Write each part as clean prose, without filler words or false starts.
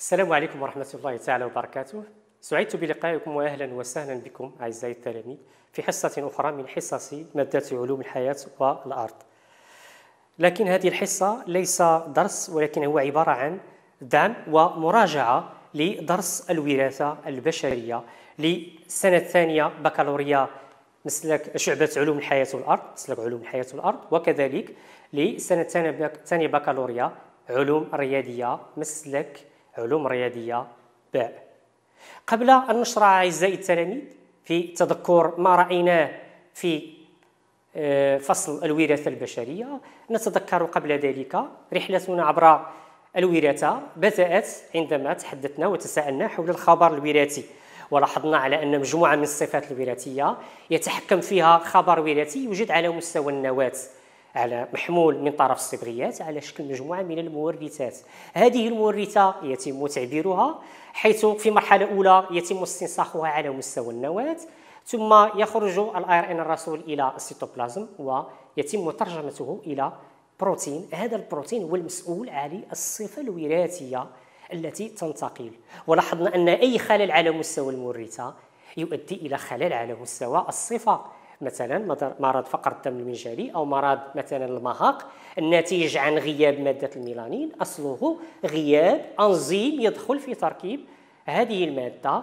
السلام عليكم ورحمة الله تعالى وبركاته. سعدت بلقائكم وأهلا وسهلا بكم أعزائي التلاميذ في حصة أخرى من حصص مادة علوم الحياة والأرض. لكن هذه الحصة ليس درس، ولكن هو عبارة عن دعم ومراجعة لدرس الوراثة البشرية للسنة الثانية بكالوريا مسلك شعبة علوم الحياة والأرض، مسلك علوم الحياة والأرض، وكذلك للسنة الثانية بكالوريا علوم الرياضية مسلك علوم رياضية باء. قبل أن نشرع أعزائي التلاميذ في تذكر ما رأيناه في فصل الوراثة البشرية، نتذكر قبل ذلك رحلتنا عبر الوراثة بدأت عندما تحدثنا وتساءلنا حول الخبر الوراثي، ولاحظنا على أن مجموعة من الصفات الوراثية يتحكم فيها خبر وراثي يوجد على مستوى النواة، على محمول من طرف الصبغيات على شكل مجموعة من المورثات. هذه المورثة يتم تعبيرها حيث في مرحلة أولى يتم استنساخها على مستوى النواة، ثم يخرج الARN الرسول إلى السيتوبلازم ويتم ترجمته إلى بروتين. هذا البروتين هو المسؤول عن الصفة الوراثية التي تنتقل. ولاحظنا أن أي خلل على مستوى المورثة يؤدي إلى خلل على مستوى الصفة، مثلا مرض فقر الدم المنجلي أو مرض مثلا المهاق الناتج عن غياب مادة الميلانين، أصله غياب أنزيم يدخل في تركيب هذه المادة.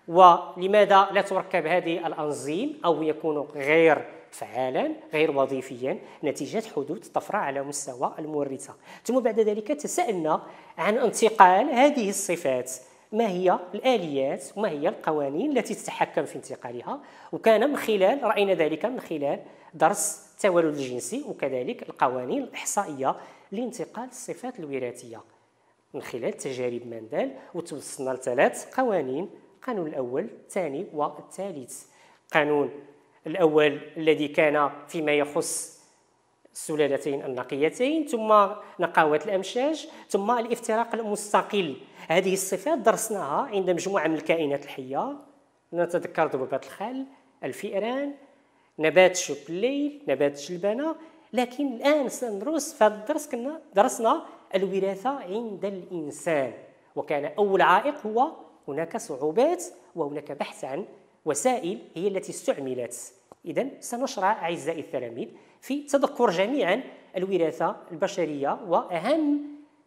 ولماذا لا تركب هذه الأنزيم أو يكون غير فعالا غير وظيفيا؟ نتيجة حدوث طفرة على مستوى المورثة. ثم بعد ذلك تساءلنا عن انتقال هذه الصفات، ما هي الآليات وما هي القوانين التي تتحكم في انتقالها، وكان من خلال رأينا ذلك من خلال درس التولد الجنسي وكذلك القوانين الإحصائية لانتقال الصفات الوراثية من خلال تجارب مانديل، وتوصلنا لثلاث قوانين: القانون الأول، الثاني والثالث. القانون الأول الذي كان فيما يخص السلالتين النقيتين، ثم نقاوة الأمشاج، ثم الافتراق المستقل. هذه الصفات درسناها عند مجموعة من الكائنات الحية، نتذكر ذبابات الخل، الفئران، نبات شوك الليل، نبات الجلبانة. لكن الآن سندرس في هذا الدرس كنا درسنا الوراثة عند الإنسان، وكان أول عائق هو هناك صعوبات وهناك بحث عن وسائل هي التي استعملت. إذن سنشرع أعزائي التلاميذ في تذكر جميعا الوراثة البشرية وأهم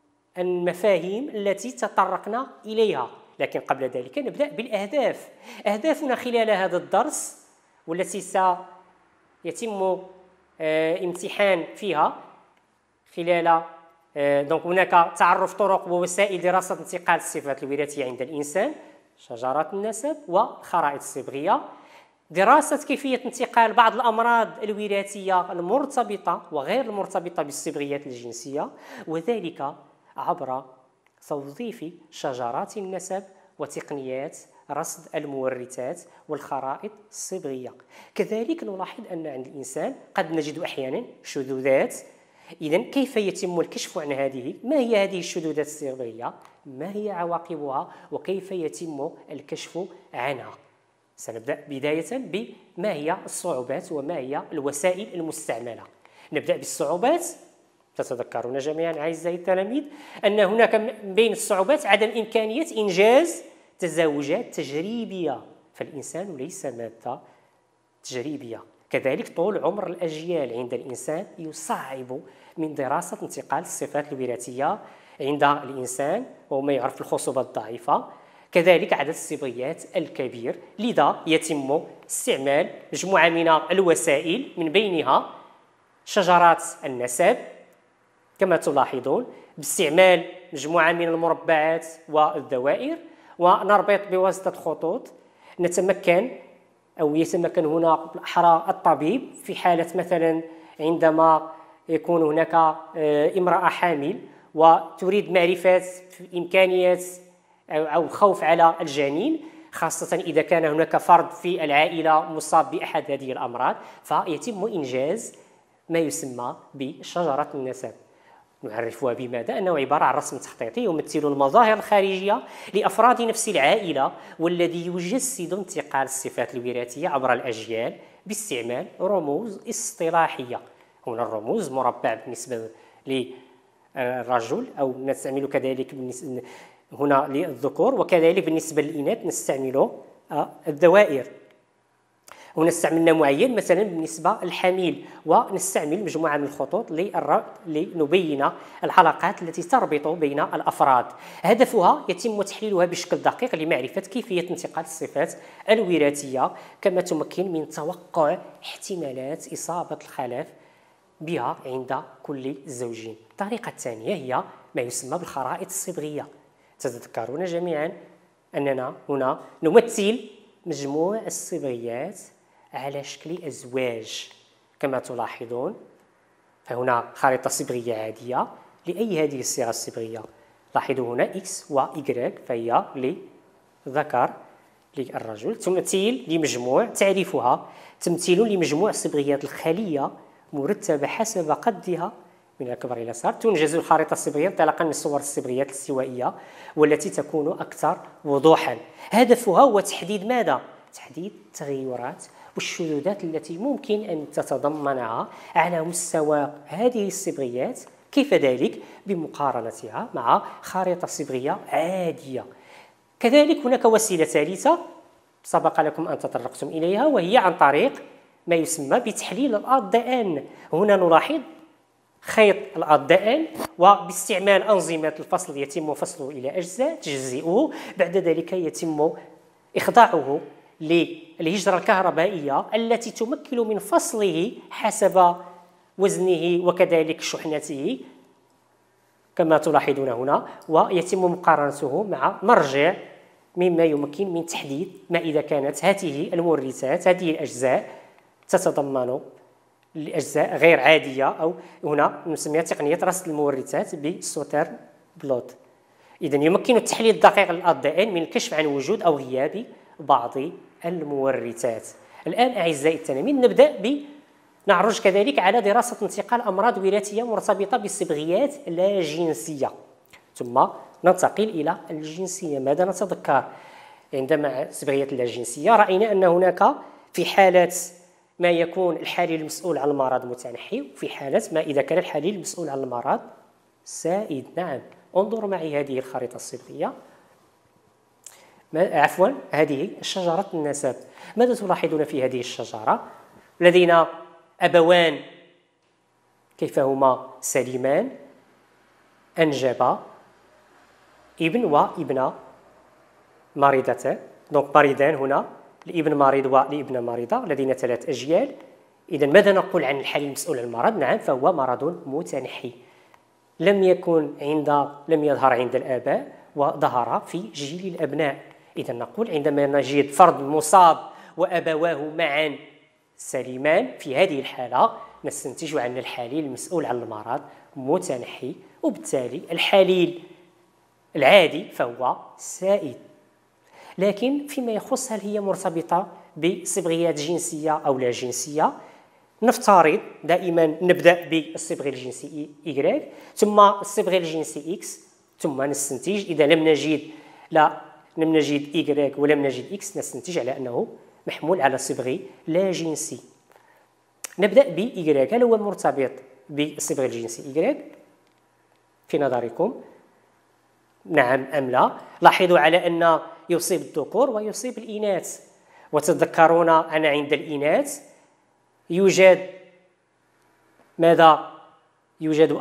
المفاهيم التي تطرقنا إليها. لكن قبل ذلك نبدأ بالأهداف. أهدافنا خلال هذا الدرس والتي سيتم امتحان فيها خلال دونك هناك تعرف طرق ووسائل دراسة انتقال الصفات الوراثية عند الإنسان، شجرات النسب والخرائط الصبغية، دراسة كيفية انتقال بعض الأمراض الوراثية المرتبطة وغير المرتبطة بالصبغيات الجنسية، وذلك عبر توظيف شجرات النسب وتقنيات رصد المورثات والخرائط الصبغية. كذلك نلاحظ أن عند الإنسان قد نجد أحيانا شذوذات. إذن كيف يتم الكشف عن هذه؟ ما هي هذه الشذوذات الصبغية؟ ما هي عواقبها؟ وكيف يتم الكشف عنها؟ سنبدأ بداية بما هي الصعوبات وما هي الوسائل المستعملة. نبدأ بالصعوبات. تتذكرون جميعا أعزائي التلاميذ أن هناك بين الصعوبات عدم إمكانية إنجاز تزاوجات تجريبية، فالإنسان ليس مادة تجريبية. كذلك طول عمر الأجيال عند الإنسان يصعب من دراسة انتقال الصفات الوراثية عند الإنسان وما يعرف الخصوبة الضعيفة. كذلك عدد الصبغيات الكبير، لذا يتم استعمال مجموعة من الوسائل من بينها شجرات النسب كما تلاحظون، باستعمال مجموعة من المربعات والدوائر، ونربط بواسطة خطوط. نتمكن أو يتمكن هنا بالأحرى الطبيب في حالة مثلا عندما يكون هناك امرأة حامل وتريد معرفة إمكانيات أو خوف على الجنين، خاصة إذا كان هناك فرد في العائلة مصاب بأحد هذه الأمراض، فيتم إنجاز ما يسمى بشجرة النسب. نعرفها بماذا؟ أنه عبارة عن رسم تخطيطي يمثل المظاهر الخارجية لأفراد نفس العائلة، والذي يجسد انتقال الصفات الوراثية عبر الأجيال باستعمال رموز اصطلاحية. هنا الرموز مربع بالنسبة للرجل، أو نستعمل كذلك هنا للذكور، وكذلك بالنسبة للإناث نستعمل الدوائر. هنا استعملنا معين مثلا بالنسبة للحميل، ونستعمل مجموعة من الخطوط لنبين العلاقات التي تربط بين الأفراد. هدفها يتم تحليلها بشكل دقيق لمعرفة كيفية انتقال الصفات الوراثية، كما تمكن من توقع احتمالات إصابة الخلف بها عند كل زوجين. الطريقة الثانية هي ما يسمى بالخرائط الصبغية. تتذكرون جميعا أننا هنا نمثل مجموع الصبغيات على شكل أزواج كما تلاحظون. فهنا خريطة صبغية عادية لأي هذه الصيغة الصبغية. لاحظوا هنا X و Y، فهي للذكر للرجل، تمثيل لمجموع تعريفها تمثيل لمجموع الصبغيات الخلية مرتبة حسب قدها من الأكبر إلى الأصغر. تنجز الخريطة الصبغية انطلاقا من صور الصبغيات الاستوائية والتي تكون أكثر وضوحا. هدفها هو تحديد ماذا؟ تحديد التغيرات والشذوذات التي ممكن أن تتضمنها على مستوى هذه الصبغيات، كيف ذلك بمقارنتها مع خريطة صبغية عادية. كذلك هناك وسيلة ثالثة سبق لكم أن تطرقتم إليها، وهي عن طريق ما يسمى بتحليل الADN. هنا نلاحظ خيط الADN، وباستعمال أنظمة الفصل يتم فصله إلى أجزاء تجزئه، بعد ذلك يتم إخضاعه للهجرة الكهربائية التي تمكن من فصله حسب وزنه وكذلك شحنته كما تلاحظون هنا، ويتم مقارنته مع مرجع مما يمكن من تحديد ما إذا كانت هذه المورثات هذه الأجزاء تتضمن الأجزاء غير عادية، أو هنا نسميها تقنية رصد المورثات بالسوترن بلوت. إذن يمكن التحليل الدقيق للADN من الكشف عن وجود أو غياب بعض المورثات. الآن أعزائي التلاميذ نعرج كذلك على دراسة انتقال أمراض وراثية مرتبطة بالصبغيات لا جنسية، ثم ننتقل إلى الجنسية. ماذا نتذكر عندما الصبغيات اللا جنسية؟ رأينا أن هناك في حالة ما يكون الحليل المسؤول عن المرض متنحي، وفي حالة ما إذا كان الحليل المسؤول عن المرض سائد. نعم، انظروا معي هذه الخريطة الصبغية، هذه شجرة النسب. ماذا تلاحظون في هذه الشجرة؟ لدينا أبوان كيف هما سليمان، أنجبا ابن وابنة مريضتان، دونك مريضان هنا، الابن مريض والابنة مريضة، لدينا 3 أجيال. إذا ماذا نقول عن الحليل المسؤول عن المرض؟ نعم، فهو مرض متنحي لم يظهر عند الآباء وظهر في جيل الأبناء. إذا نقول عندما نجد فرد مصاب وأبواه معا سليمان، في هذه الحالة نستنتج أن الحليل المسؤول عن المرض متنحي، وبالتالي الحليل العادي فهو سائد. لكن فيما يخص هل هي مرتبطة بصبغيات جنسية أو لا جنسية، نفترض دائما نبدأ بالصبغ الجنسي Y ثم الصبغ الجنسي X، ثم نستنتج إذا لم نجد Y ولم نجد X نستنتج على أنه محمول على صبغ لا جنسي. نبدأ ب Y. هل هو مرتبط بالصبغ الجنسي Y في نظركم؟ نعم أم لا؟ لاحظوا على أن يصيب الذكور ويصيب الإناث، وتذكرون أن عند الإناث يوجد ماذا؟ يوجد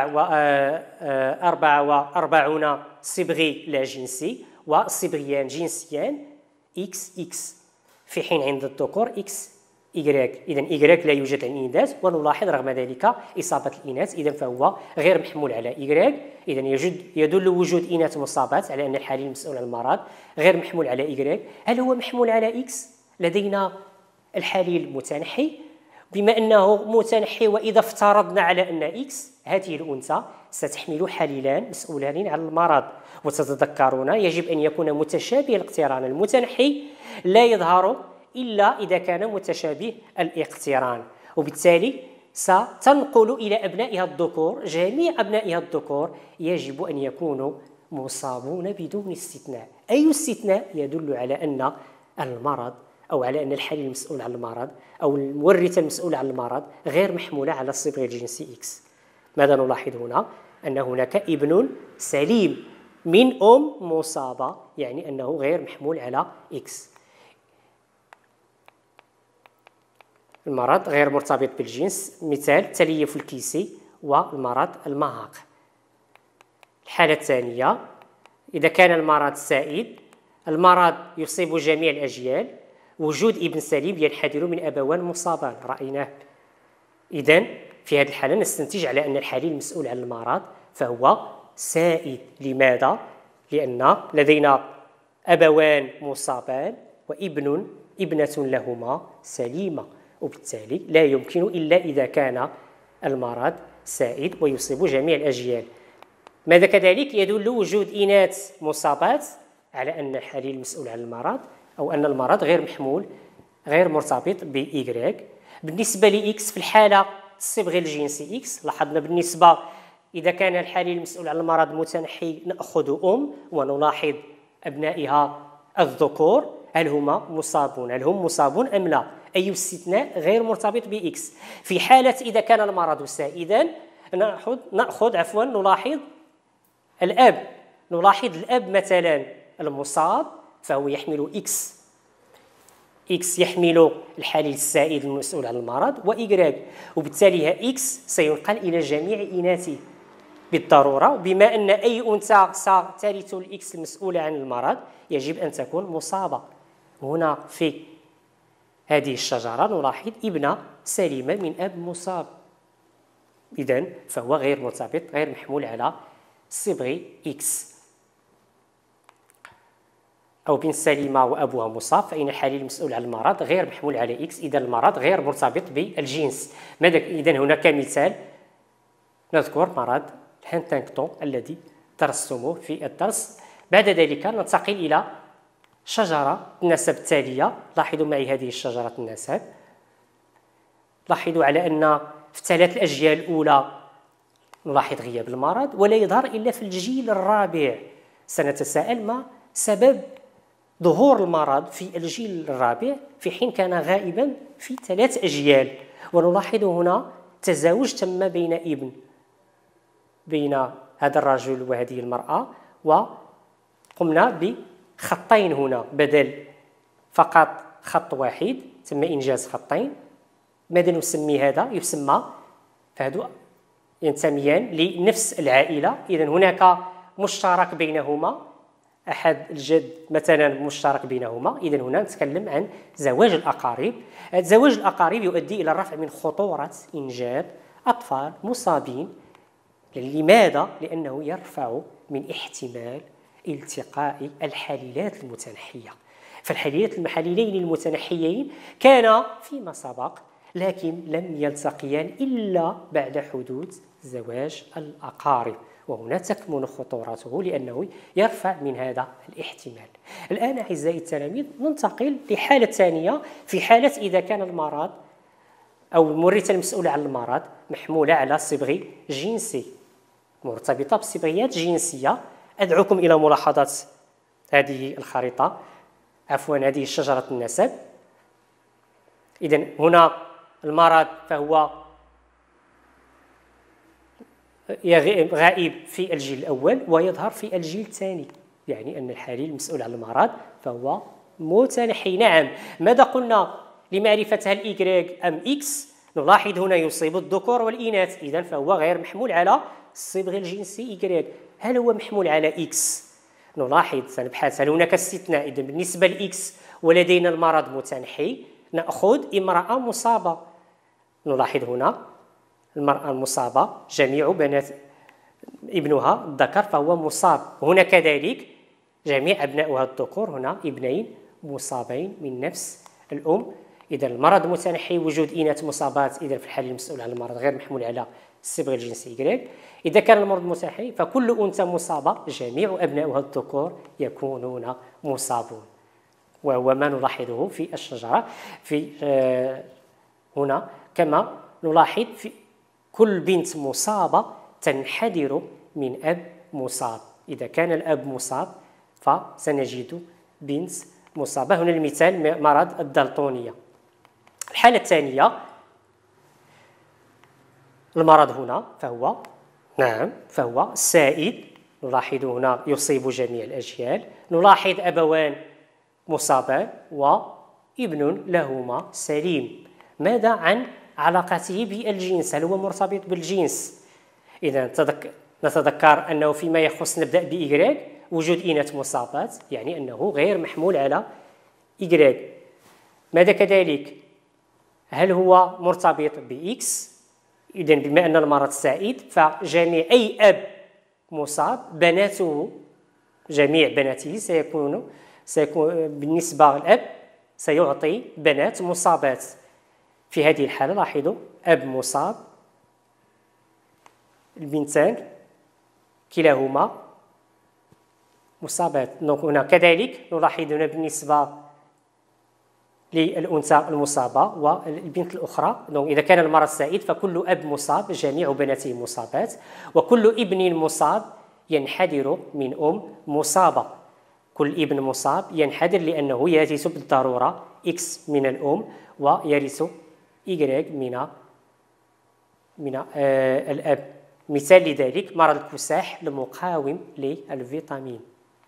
44 صبغي لا جنسي وصبغيان جنسيان XX، في حين عند الذكور XY. إذن Y لا يوجد عند الإناث، ونلاحظ رغم ذلك إصابة الإناث، إذن فهو غير محمول على Y. إذن يدل وجود إناث مصابات على أن الحليل المسؤول عن المرض غير محمول على Y. هل هو محمول على X؟ لدينا الحليل متنحي، بما أنه متنحي وإذا افترضنا على أن X هذه الأنثى ستحمل حليلان مسؤولان عن المرض. وتتذكرون يجب أن يكون متشابه الاقتران. المتنحي لا يظهر إلا إذا كان متشابه الاقتران، وبالتالي ستنقل إلى أبنائها الذكور. جميع أبنائها الذكور يجب أن يكونوا مصابون بدون استثناء. أي استثناء يدل على أن المرض أو على أن الحليل المسؤول عن المرض أو المورثة المسؤولة عن المرض غير محمولة على الصبغ الجنسي X. ماذا نلاحظ هنا؟ أن هناك ابن سليم من أم مصابة، يعني أنه غير محمول على إكس. المرض غير مرتبط بالجنس، مثال تليف الكيسي والمرض المهاق. الحالة الثانية، إذا كان المرض سائد، المرض يصيب جميع الأجيال، وجود ابن سليم ينحدر من أبوان مصابان، رأيناه. إذن في هذه الحالة نستنتج على أن الحليل المسؤول عن المرض فهو سائد. لماذا؟ لأن لدينا أبوان مصابان ابنة لهما سليمة، وبالتالي لا يمكن إلا إذا كان المرض سائد ويصيب جميع الأجيال. ماذا كذلك يدل وجود إناث مصابات على أن الحليل المسؤول عن المرض أو أن المرض غير مرتبط بإيكغيك. بالنسبة لإكس في الحالة الصبغ الجنسي إكس، لاحظنا بالنسبة إذا كان الحليل المسؤول عن المرض متنحي نأخذ ونلاحظ أبنائها الذكور هل هم مصابون أم لا؟ أي استثناء غير مرتبط بإكس. في حالة إذا كان المرض سائدا نلاحظ الأب مثلا المصاب فهو يحمل إكس يحمل الحليل السائد المسؤول عن المرض وإيكغيك، وبالتالي إكس سينقل إلى جميع إناثه بالضرورة. بما أن أي أنثى سترث الإكس المسؤولة عن المرض يجب أن تكون مصابة. هنا في هذه الشجرة نلاحظ ابنة سليمة من أب مصاب، إذن فهو غير مرتبط، غير محمول على صبغ إكس. أو بنت سليمة وأبوها مصاب، فإن الحليل المسؤول عن المرض غير محمول على إكس، إذا المرض غير مرتبط بالجنس. إذن هنا كمثال نذكر مرض هانتنغتون الذي درستموه في الدرس. بعد ذلك ننتقل إلى شجرة النسب التالية. لاحظوا معي هذه الشجرة النسب. لاحظوا على أن في 3 الأجيال الأولى نلاحظ غياب المرض ولا يظهر إلا في الجيل الرابع. سنتساءل ما سبب ظهور المرض في الجيل الرابع في حين كان غائبا في 3 أجيال. ونلاحظ هنا تزاوج تم بين هذا الرجل وهذه المرأة، وقمنا بخطين هنا بدل فقط خط واحد، تم إنجاز خطين. ماذا نسمي هذا؟ يسمى فهذو ينتميان لنفس العائلة، إذن هناك مشترك بينهما، أحد الجد مثلا مشترك بينهما. إذن هنا نتكلم عن زواج الأقارب. زواج الأقارب يؤدي إلى الرفع من خطورة إنجاب أطفال مصابين. لماذا؟ لأنه يرفع من احتمال التقاء الحليلات المتنحية. فالحليلين المتنحيين كان فيما سبق لكن لم يلتقيان إلا بعد حدوث زواج الأقارب، وهنا تكمن خطورته لأنه يرفع من هذا الاحتمال. الآن أعزائي التلاميذ ننتقل لحالة ثانية. في حالة إذا كان المرض أو المورثة المسؤولة عن المرض محمولة على صبغ جنسي، مرتبطة بصبغيات جنسية. أدعوكم إلى ملاحظة هذه الخريطة، هذه شجرة النسب. إذن هنا المرض فهو غائب في الجيل الأول ويظهر في الجيل الثاني، يعني أن الحليل المسؤول عن المرض فهو متنحي. نعم، ماذا قلنا لمعرفة هل إيكغيك أم إكس؟ نلاحظ هنا يصيب الذكور والإناث، إذن فهو غير محمول على الصبغ الجنسي إيكغيك. هل هو محمول على إكس؟ نلاحظ سنبحث هل هناك استثناء. إذن بالنسبة لإكس ولدينا المرض متنحي نأخذ امرأة مصابة. نلاحظ هنا المرأة المصابة جميع بنات ابنها الذكر فهو مصاب. هنا كذلك جميع أبنائها الذكور هنا ابنين مصابين من نفس الأم. إذا المرض متنحي وجود إناث مصابات، إذا في الحالة المسؤول عن المرض غير محمول على الصبغ الجنسي إيكغيك. إذا كان المرض متنحي فكل أنثى مصابة جميع أبنائها الذكور يكونون مصابون، وهو ما نلاحظه في الشجرة. في هنا كما نلاحظ في كل بنت مصابة تنحدر من أب مصاب. إذا كان الأب مصاب فسنجد بنت مصابة. هنا المثال مرض الدالتونية. الحالة الثانية المرض هنا فهو سائد. نلاحظ هنا يصيب جميع الأجيال. نلاحظ أبوان مصابان وابن لهما سليم. ماذا عن علاقته بالجنس؟ هل هو مرتبط بالجنس؟ إذا نتذكر أنه فيما يخص نبدأ بإيكغيك وجود إناث مصابات، يعني أنه غير محمول على إيكغيك. ماذا كذلك؟ هل هو مرتبط بإكس؟ إذا بما أن المرض سائد فجميع أي أب مصاب بناته، جميع بناته سيكون بالنسبة للأب سيعطي بنات مصابات. في هذه الحالة لاحظوا أب مصاب، البنتان كلاهما مصابات. هنا كذلك نلاحظ هنا بالنسبة للأنثى المصابة والبنت الأخرى، إذا كان المرض سائد فكل أب مصاب جميع بناته مصابات، وكل ابن مصاب ينحدر من أم مصابة. كل ابن مصاب ينحدر لأنه يرث بالضرورة إكس من الأم ويرث إيكغيك من الأب. مثال لذلك مرض الكساح المقاوم للفيتامين.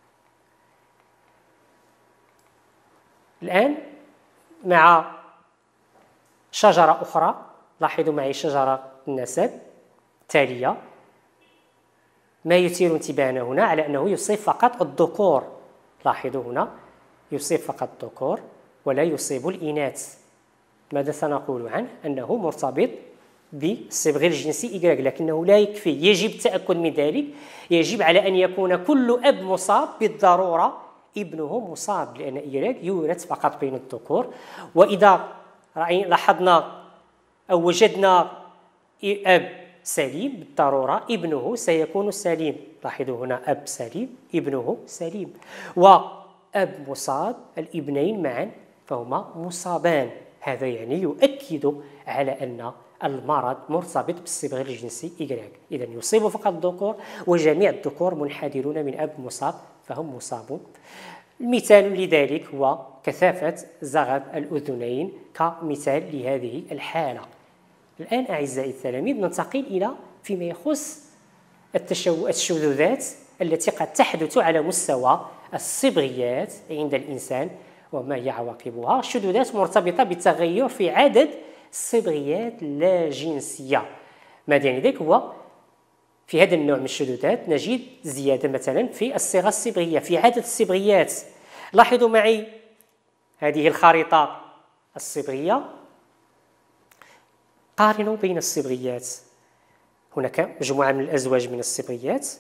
الآن مع شجرة أخرى، لاحظوا معي شجرة النسب التالية. ما يثير انتباهنا هنا على أنه يصيب فقط الذكور. لاحظوا هنا يصيب فقط الذكور ولا يصيب الإناث. ماذا سنقول عنه؟ أنه مرتبط بالصبغ الجنسي إيكغيك، لكنه لا يكفي، يجب التأكد من ذلك. يجب على أن يكون كل أب مصاب بالضرورة ابنه مصاب، لأن إيكغيك يورث فقط بين الذكور. وإذا لاحظنا أو وجدنا أب سليم بالضرورة ابنه سيكون سليم. لاحظوا هنا أب سليم ابنه سليم، وأب مصاب الابنين معا فهما مصابان. هذا يعني يؤكد على أن المرض مرتبط بالصبغ الجنسي إيكغيك. إذا يصيب فقط الذكور وجميع الذكور منحدرون من أب مصاب فهم مصابون. المثال لذلك هو كثافة زغب الأذنين كمثال لهذه الحالة. الآن أعزائي التلاميذ ننتقل إلى فيما يخص الشذوذات التي قد تحدث على مستوى الصبغيات عند الإنسان وما هي عواقبها. الشذوذات مرتبطة بالتغير في عدد الصبغيات اللا جنسية. ماذا يعني ذلك؟ هو في هذا النوع من الشذوذات نجد زيادة مثلا في الصيغة الصبغية، في عدد الصبغيات. لاحظوا معي هذه الخريطة الصبغية، قارنوا بين الصبغيات. هناك مجموعة من الأزواج من الصبغيات،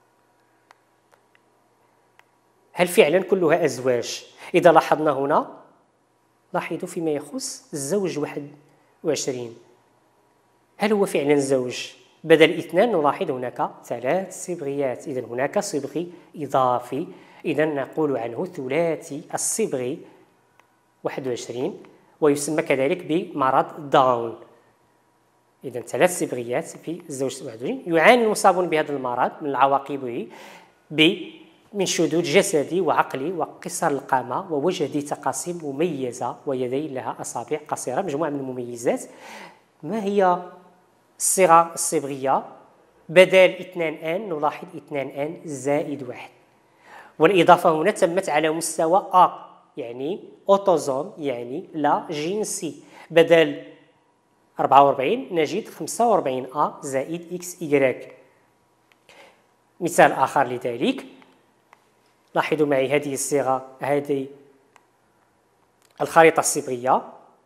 هل فعلا كلها أزواج؟ إذا لاحظنا هنا، لاحظوا فيما يخص الزوج 21، هل هو فعلا زوج؟ بدل 2 نلاحظ هناك 3 صبغيات، إذا هناك صبغي إضافي، إذا نقول عنه ثلاثي الصبغي 21، ويسمى كذلك بمرض داون. إذا 3 صبغيات في الزوج 21. يعاني المصابون بهذا المرض من عواقبه من شذوذ جسدي وعقلي وقصر القامة ووجه ذي تقاسيم مميزة ويدين لها أصابع قصيرة، مجموعة من المميزات. ما هي الصيغة الصبغية؟ بدل 2N نلاحظ 2N زائد 1، والإضافة هنا تمت على مستوى A يعني أوتوزوم يعني لا جنسي. بدل 44 نجد 45A زائد XY. مثال آخر لذلك، لاحظوا معي هذه الصيغة، هذه الخريطة الصبغية.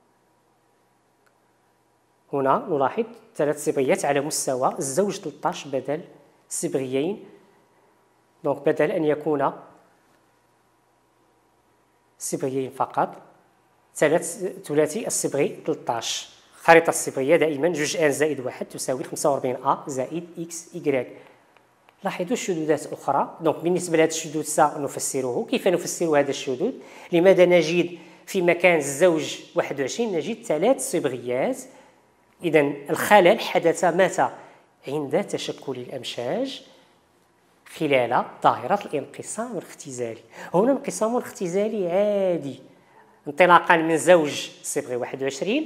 هنا نلاحظ 3 صبغيات على مستوى الزوج 13 بدل صبغيين، دونك بدل أن يكون صبغيين فقط ثلاثي الصبغي 13. الخريطة الصبغية دائما 2N زائد 1 تساوي 45A زائد XY. لاحظوا الشذوذات أخرى. دونك بالنسبة لهذا الشذوذ سنفسره. كيف نفسر هذا الشذوذ؟ لماذا نجد في مكان الزوج 21 نجد 3 صبغيات؟ إذا الخلل حدث متى؟ عند تشكل الأمشاج خلال ظاهرة الانقسام الاختزالي. هنا الانقسام الاختزالي عادي، انطلاقا من زوج صبغي 21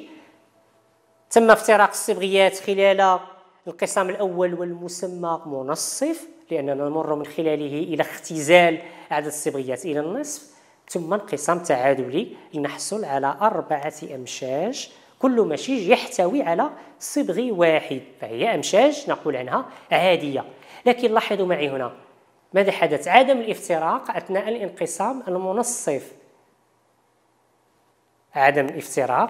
تم افتراق الصبغيات خلال الانقسام الأول والمسمى منصف لأننا نمر من خلاله إلى اختزال عدد الصبغيات إلى النصف، ثم انقسام تعادلي لنحصل على 4 أمشاج، كل مشيج يحتوي على صبغ واحد، فهي أمشاج نقول عنها عادية. لكن لاحظوا معي هنا ماذا حدث؟ عدم الافتراق أثناء الانقسام المنصف، عدم الافتراق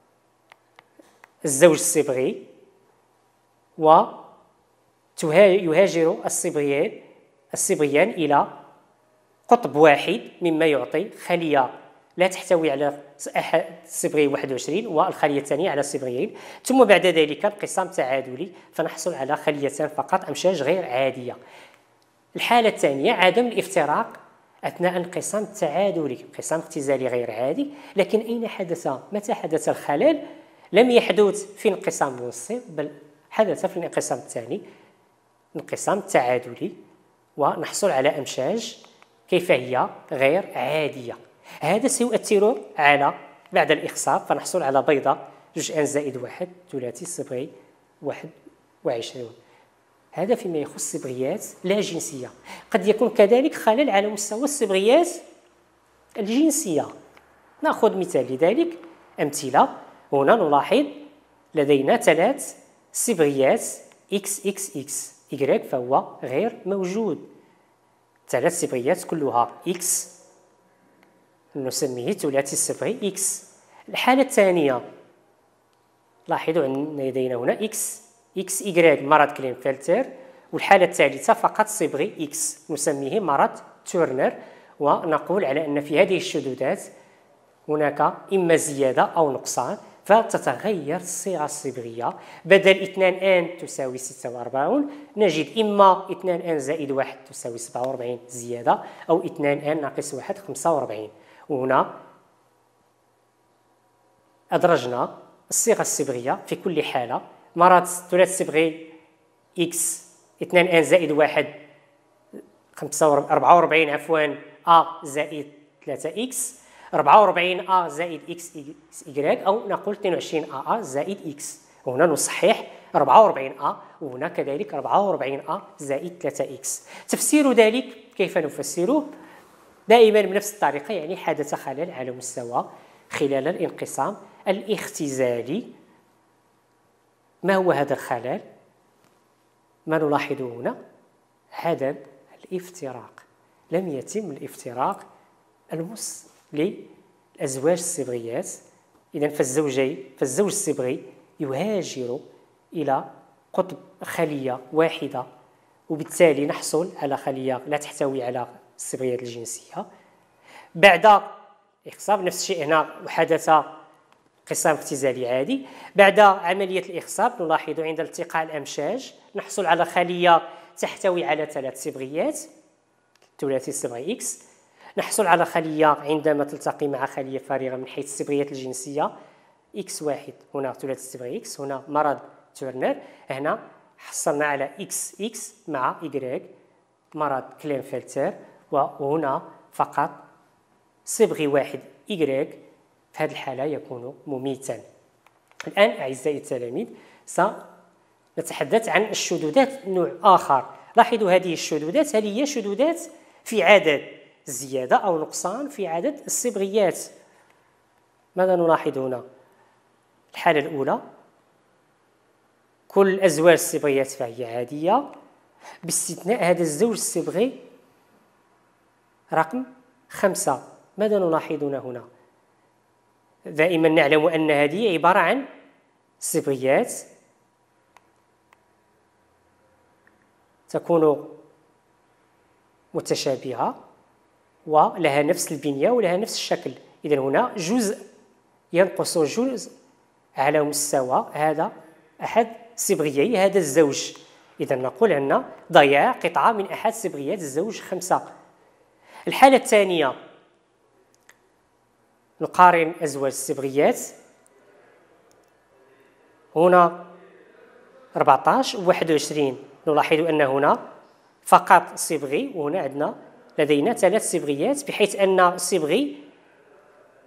الزوج الصبغي ويهاجر الصبغيان إلى قطب واحد، مما يعطي خلية لا تحتوي على أحد صبغي 21 والخلية الثانية على صبغيين، ثم بعد ذلك انقسام تعادلي فنحصل على خليتان فقط أمشاج غير عادية. الحالة الثانية عدم الافتراق أثناء انقسام تعادلي، انقسام اختزالي غير عادي، لكن أين حدث؟ متى حدث الخلل؟ لم يحدث في انقسام منصف، بل حدث في الانقسام الثاني، انقسام تعادلي، ونحصل على أمشاج كيف هي غير عادية. هذا سيؤثر على بعد الإخصاب، فنحصل على بيضة 2+1 ثلاثي صبغي 21. هذا فيما يخص الصبغيات لا جنسية. قد يكون كذلك خلل على مستوى الصبغيات الجنسية. نأخذ مثال لذلك، أمثلة. هنا نلاحظ لدينا 3 صبغيات XXX، Y فهو غير موجود. 3 صبغيات كلها X، نسميه ثلاثي الصبغي X. الحالة الثانية لاحظوا أن لدينا هنا XY مرض كلينفلتر، والحالة الثالثة فقط صبغي X نسميه مرض تورنر، ونقول على أن في هذه الشذوذات هناك إما زيادة أو نقصان، فتتغير الصيغة الصبغية. بدل 2N تساوي 46 نجد إما 2N زائد 1 تساوي 47 زيادة، أو 2N ناقص 1 45. وهنا أدرجنا الصيغة الصبغية في كل حالة. مرض ثلاث صبغي X 2N زائد 1 44 عفوا A زائد 3X 44 A زائد XY، أو نقول 22 AA زائد X. وهنا نصحح 44 A، وهنا كذلك 44 A زائد 3X. تفسير ذلك كيف نفسره؟ دائما بنفس الطريقة، يعني حدث خلل على مستوى خلال الانقسام الاختزالي. ما هو هذا الخلل؟ ما نلاحظه هنا عدم الافتراق، لم يتم الافتراق للأزواج الصبغيات. إذن فالزوج الصبغي يهاجر إلى قطب خلية واحدة، وبالتالي نحصل على خلية لا تحتوي على الصبغيات الجنسية. بعد إخصاب نفس الشيء هنا، وحدث انقسام اختزالي عادي. بعد عملية الإخصاب نلاحظ عند التقاء الأمشاج نحصل على خلية تحتوي على 3 صبغيات ثلاثي الصبغي X. نحصل على خلية عندما تلتقي مع خلية فارغة من حيث الصبغيات الجنسية X1، هنا ثلاثي الصبغي X، هنا مرض تورنر. هنا حصلنا على XX مع Y مرض كلينفلتر، وهنا فقط صبغي واحد Y في هذه الحالة يكون مميتا. الآن أعزائي التلاميذ سنتحدث عن الشذوذات نوع آخر. لاحظوا هذه الشذوذات، هل هي شذوذات في عدد زيادة أو نقصان في عدد الصبغيات؟ ماذا نلاحظ هنا؟ الحالة الأولى كل أزواج الصبغيات فهي عادية باستثناء هذا الزوج الصبغي رقم 5. ماذا نلاحظ هنا؟ دائما نعلم أن هذه عبارة عن صبغيات تكون متشابهة ولها نفس البنية ولها نفس الشكل. إذن هنا جزء ينقص جزء على مستوى هذا أحد صبغيي هذا الزوج. إذن نقول أن ضياع قطعة من أحد صبغيات الزوج 5. الحالة الثانية نقارن أزواج الصبغيات، هنا 14 و 21. نلاحظ أن هنا فقط صبغي، وهنا لدينا 3 صبغيات، بحيث أن الصبغي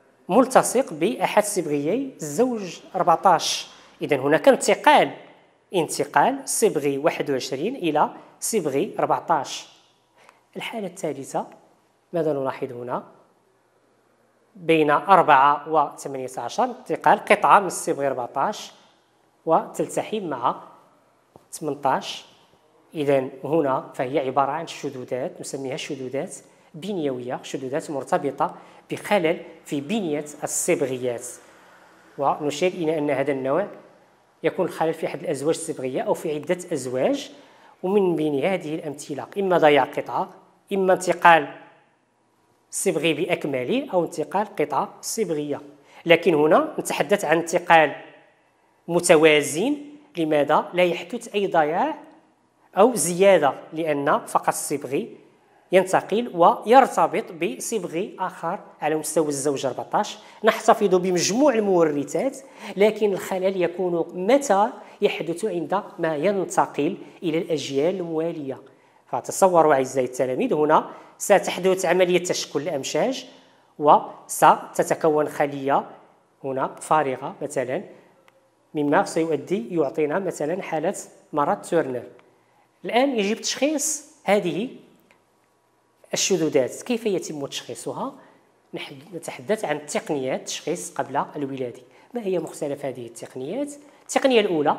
ملتصق بأحد صبغيي الزوج 14. إذن هناك انتقال انتقال صبغي 21 إلى صبغي 14. الحالة الثالثة ماذا نلاحظ هنا؟ بين 4 و 18 انتقال قطعة من الصبغي 14 وتلتحم مع 18. إذن هنا فهي عبارة عن شذوذات نسميها شذوذات بنيوية، شذوذات مرتبطة بخلل في بنية الصبغيات. ونشير إلى أن هذا النوع يكون الخلل في أحد الأزواج الصبغية أو في عدة أزواج، ومن بين هذه الأمثلة إما ضياع قطعة، إما انتقال صبغي بأكمله، أو انتقال قطعة صبغية. لكن هنا نتحدث عن انتقال متوازن. لماذا؟ لا يحدث أي ضياع أو زيادة، لأن فقط الصبغي ينتقل ويرتبط بصبغي آخر على مستوى الزوج 14. نحتفظ بمجموع المورثات، لكن الخلل يكون متى يحدث؟ عندما ينتقل إلى الأجيال الموالية. فتصوروا أعزائي التلاميذ، هنا ستحدث عملية تشكل الأمشاج وستتكون خلية هنا فارغة مثلا، مما يعطينا مثلا حالة مرض تورنر. الآن يجب تشخيص هذه الشذوذات. كيف يتم تشخيصها؟ نتحدث عن تقنيات تشخيص قبل الولادة. ما هي مختلف هذه التقنيات؟ التقنية الأولى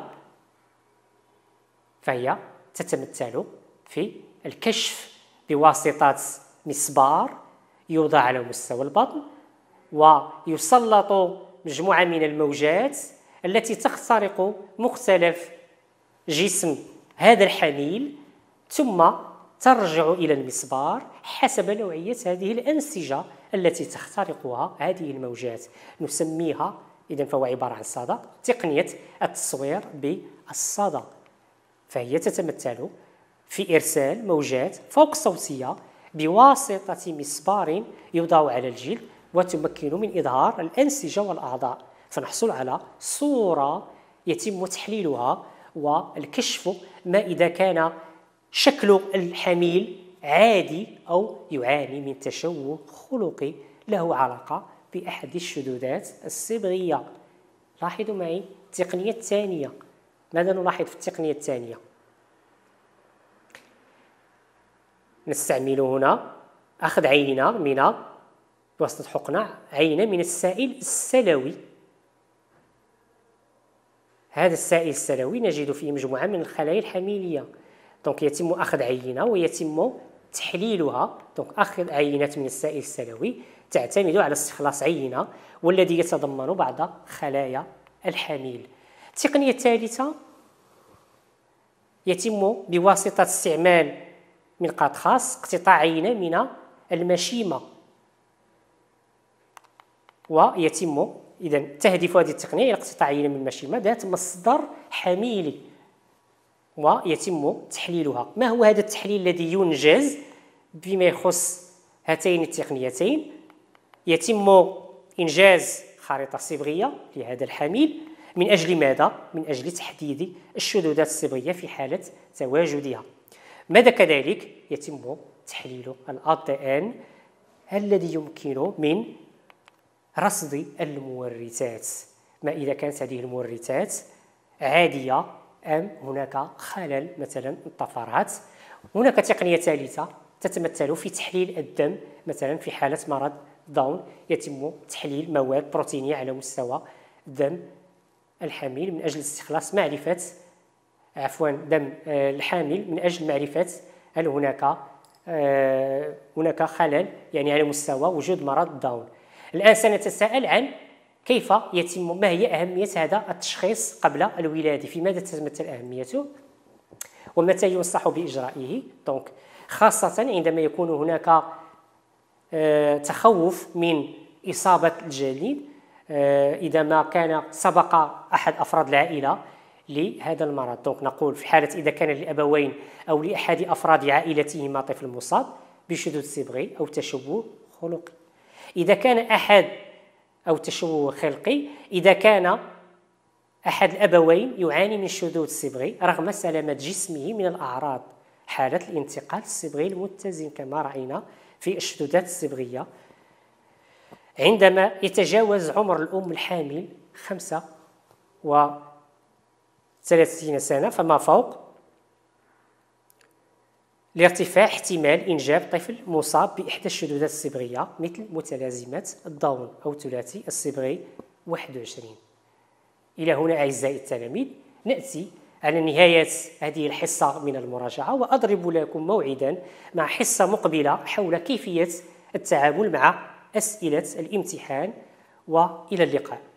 فهي تتمثل في الكشف بواسطة مسبار يوضع على مستوى البطن، ويسلط مجموعة من الموجات التي تخترق مختلف جسم هذا الحميل، ثم ترجع إلى المسبار حسب نوعية هذه الأنسجة التي تخترقها هذه الموجات. نسميها إذن فهو عبارة عن صدى، تقنية التصوير بالصدى. فهي تتمثل في إرسال موجات فوق صوتية بواسطة مسبار يوضع على الجلد، وتمكن من إظهار الأنسجة والأعضاء، فنحصل على صورة يتم تحليلها والكشف ما إذا كان شكل الحميل عادي أو يعاني من تشوه خلقي له علاقة بأحد الشذوذات الصبغية. لاحظوا معي التقنية الثانية. ماذا نلاحظ في التقنية الثانية؟ نستعمل هنا أخذ عينة من بواسطة حقنة، عينة من السائل السلوي. هذا السائل السلوي نجد فيه مجموعة من الخلايا الحميلية. دونك يتم أخذ عينة ويتم تحليلها. دونك أخذ عينة من السائل السلوي تعتمد على استخلاص عينة والذي يتضمن بعض خلايا الحميل. التقنية الثالثة يتم بواسطة استعمال منقاد خاص اقتطاع عينة من المشيمة، ويتم إذن تهدف هذه التقنية إلى اقتطاع عينة من المشيمة ذات مصدر حميلي ويتم تحليلها. ما هو هذا التحليل الذي ينجز بما يخص هاتين التقنيتين؟ يتم إنجاز خريطة صبغية لهذا الحميل. من أجل ماذا؟ من أجل تحديد الشذوذات الصبغية في حالة تواجدها. ماذا كذلك؟ يتم تحليل الADN الذي يمكن من رصد المورثات، ما إذا كانت هذه المورثات عادية أم هناك خلل مثلا الطفرات. هناك تقنية ثالثة تتمثل في تحليل الدم، مثلا في حالة مرض داون يتم تحليل مواد بروتينية على مستوى دم الحميل من أجل استخلاص معرفة دم الحامل من أجل معرفة هل هناك خلل يعني على مستوى وجود مرض داون. الآن سنتساءل عن كيف يتم، ما هي أهمية هذا التشخيص قبل الولادة، في ماذا تتمثل أهميته ومتى ينصح بإجرائه. دونك خاصة عندما يكون هناك تخوف من إصابة الجنين، إذا ما كان سبق أحد أفراد العائلة لهذا المرض. دونك نقول في حالة إذا كان للأبوين أو لأحد أفراد عائلتهما طفل مصاب بشذوذ صبغي أو تشوه خلقي. إذا كان أحد أو تشوه خلقي، إذا كان أحد الأبوين يعاني من شذوذ صبغي رغم سلامة جسمه من الأعراض، حالة الانتقال الصبغي المتزن كما رأينا في الشذوذات الصبغية. عندما يتجاوز عمر الأم الحامل 35 30 سنة فما فوق لارتفاع احتمال إنجاب طفل مصاب بإحدى الشذوذات الصبغية مثل متلازمة الداون أو ثلاثي الصبغي 21. إلى هنا أعزائي التلاميذ نأتي على نهاية هذه الحصة من المراجعة، وأضرب لكم موعدا مع حصة مقبلة حول كيفية التعامل مع أسئلة الامتحان، وإلى اللقاء.